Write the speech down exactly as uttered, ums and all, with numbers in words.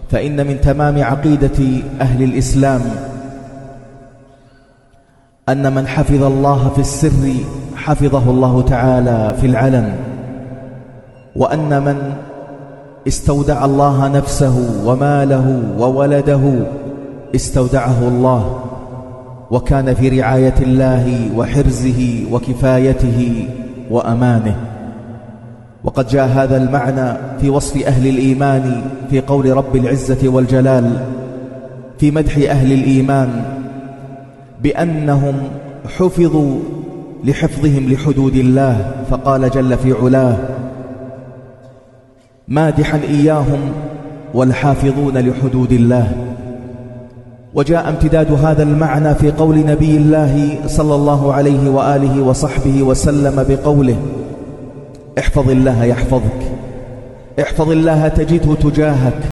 فإن من تمام عقيدة أهل الإسلام أن من حفظ الله في السر حفظه الله تعالى في العلن، وأن من استودع الله نفسه وماله وولده استودعه الله، وكان في رعاية الله وحرزه وكفايته وأمانه. وقد جاء هذا المعنى في وصف أهل الإيمان في قول رب العزة والجلال في مدح أهل الإيمان بأنهم حفظوا لحفظهم لحدود الله، فقال جل في علاه مادحا إياهم والحافظون لحدود الله. وجاء امتداد هذا المعنى في قول نبي الله صلى الله عليه وآله وصحبه وسلم بقوله احفظ الله يحفظك، احفظ الله تجده تجاهك،